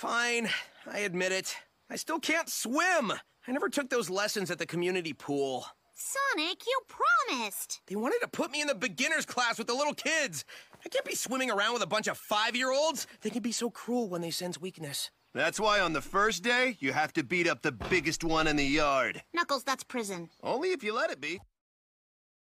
Fine, I admit it. I still can't swim. I never took those lessons at the community pool. Sonic, you promised. They wanted to put me in the beginner's class with the little kids. I can't be swimming around with a bunch of 5-year-olds. They can be so cruel when they sense weakness. That's why on the first day, you have to beat up the biggest one in the yard. Knuckles, that's prison. Only if you let it be.